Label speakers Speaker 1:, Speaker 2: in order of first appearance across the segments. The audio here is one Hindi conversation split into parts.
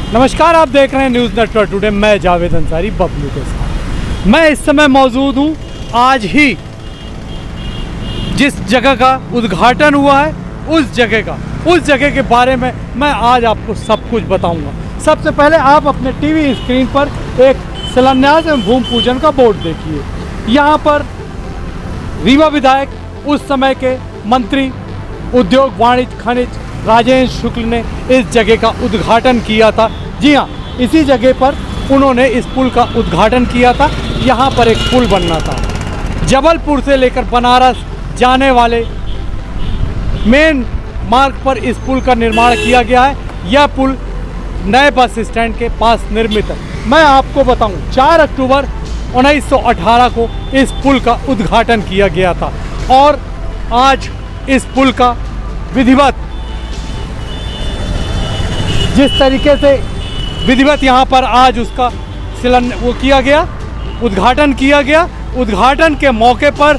Speaker 1: नमस्कार, आप देख रहे हैं न्यूज़ नेटवर्क टुडे। मैं जावेद अंसारी बबलू के साथ। मैं इस समय मौजूद हूँ आज ही जिस जगह का उद्घाटन हुआ है उस जगह के बारे में मैं आज आपको सब कुछ बताऊंगा। सबसे पहले आप अपने टीवी स्क्रीन पर एक शिलान्यास एवं भूमि पूजन का बोर्ड देखिए। यहाँ पर रीवा विधायक उस समय के मंत्री उद्योग वाणिज्य खनिज राजेंद्र शुक्ल ने इस जगह का उद्घाटन किया था। जी हाँ, इसी जगह पर उन्होंने इस पुल का उद्घाटन किया था। यहाँ पर एक पुल बनना था। जबलपुर से लेकर बनारस जाने वाले मेन मार्ग पर इस पुल का निर्माण किया गया है। यह पुल नए बस स्टैंड के पास निर्मित है। मैं आपको बताऊं, 4 अक्टूबर 1918 को इस पुल का उद्घाटन किया गया था और आज इस पुल का विधिवत जिस तरीके से विधिवत यहाँ पर आज उसका उद्घाटन किया गया। उद्घाटन के मौके पर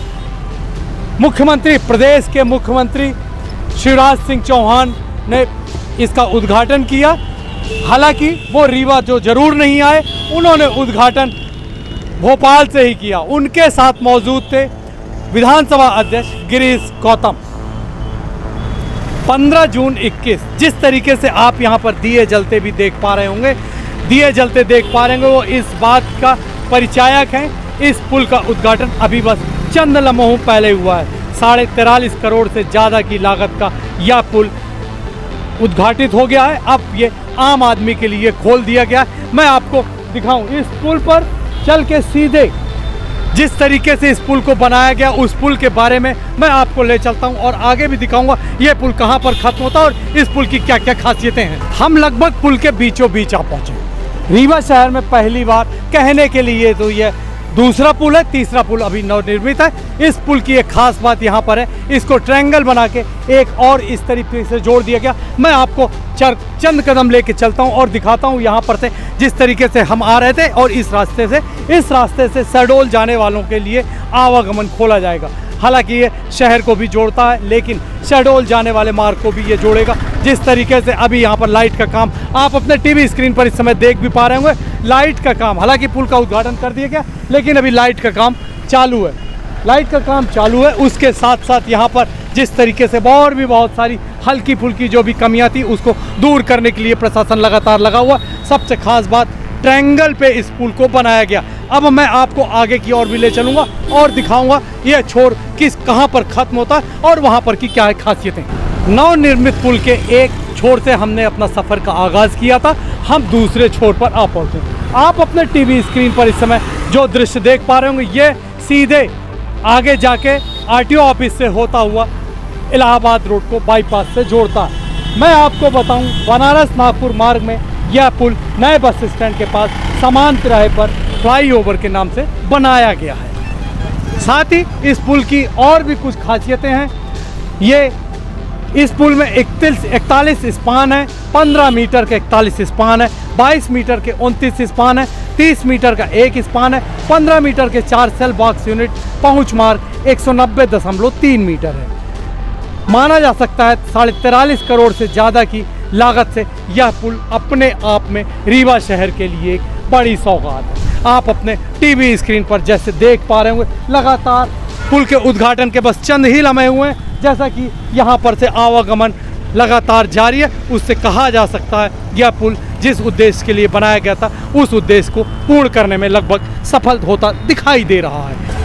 Speaker 1: प्रदेश के मुख्यमंत्री शिवराज सिंह चौहान ने इसका उद्घाटन किया। हालांकि वो रीवा जो जरूर नहीं आए, उन्होंने उद्घाटन भोपाल से ही किया। उनके साथ मौजूद थे विधानसभा अध्यक्ष गिरीश गौतम। 15 जून 21 जिस तरीके से आप यहाँ पर दिए जलते भी देख पा रहे होंगे, वो इस बात का परिचायक हैं। इस पुल का उद्घाटन अभी बस चंद लम्हों पहले हुआ है। 43.5 करोड़ से ज़्यादा की लागत का यह पुल उद्घाटित हो गया है। अब ये आम आदमी के लिए खोल दिया गया है। मैं आपको दिखाऊं, इस पुल पर चल के सीधे जिस तरीके से इस पुल को बनाया गया उस पुल के बारे में मैं आपको ले चलता हूं और आगे भी दिखाऊंगा ये पुल कहां पर खत्म होता है और इस पुल की क्या क्या खासियतें हैं। हम लगभग पुल के बीचों बीच आ पहुंचे। रीवा शहर में पहली बार कहने के लिए तो ये दूसरा पुल है, तीसरा पुल अभी नवनिर्मित है। इस पुल की एक खास बात यहाँ पर है, इसको ट्रायंगल बना के एक और इस तरीके से जोड़ दिया गया। मैं आपको चंद कदम लेके चलता हूँ और दिखाता हूँ यहाँ पर से जिस तरीके से हम आ रहे थे और इस रास्ते से शहडोल जाने वालों के लिए आवागमन खोला जाएगा। हालांकि ये शहर को भी जोड़ता है, लेकिन शहडोल जाने वाले मार्ग को भी ये जोड़ेगा। जिस तरीके से अभी यहाँ पर लाइट का काम आप अपने टीवी स्क्रीन पर इस समय देख भी पा रहे होंगे। लाइट का काम, हालांकि पुल का उद्घाटन कर दिया गया, लेकिन अभी लाइट का काम चालू है। उसके साथ साथ यहाँ पर जिस तरीके से और भी बहुत सारी हल्की फुल्की जो भी कमियाँ थी उसको दूर करने के लिए प्रशासन लगातार लगा हुआ। सबसे खास बात, ट्रायंगल पे इस पुल को बनाया गया। अब मैं आपको आगे की ओर भी ले चलूँगा और दिखाऊँगा ये छोर कहाँ पर ख़त्म होता है और वहाँ पर की क्या है खासियतें। नवनिर्मित पुल के एक छोर से हमने अपना सफ़र का आगाज़ किया था, हम दूसरे छोर पर आ पहुँचे। आप अपने टीवी स्क्रीन पर इस समय जो दृश्य देख पा रहे होंगे, ये सीधे आगे जाके आरटीओ ऑफिस से होता हुआ इलाहाबाद रोड को बाईपास से जोड़ता है। मैं आपको बताऊं, बनारस नागपुर मार्ग में यह पुल नए बस स्टैंड के पास समान तिराहे पर फ्लाईओवर के नाम से बनाया गया है। साथ ही इस पुल की और भी कुछ खासियतें हैं। इस पुल में 41 स्पान है, 15 मीटर के 41 स्पान है, 22 मीटर के 29 स्पान है, 30 मीटर का 1 स्पान है, 15 मीटर के 4 सेल बॉक्स यूनिट, पहुंच मार्ग 190.3 मीटर है। माना जा सकता है 43.5 करोड़ से ज़्यादा की लागत से यह पुल अपने आप में रीवा शहर के लिए एक बड़ी सौगात है। आप अपने टीवी स्क्रीन पर जैसे देख पा रहे होंगे, लगातार पुल के उद्घाटन के बस चंद ही लम्हे हुए हैं। जैसा कि यहाँ पर से आवागमन लगातार जारी है, उससे कहा जा सकता है यह पुल जिस उद्देश्य के लिए बनाया गया था उस उद्देश्य को पूर्ण करने में लगभग सफल होता दिखाई दे रहा है।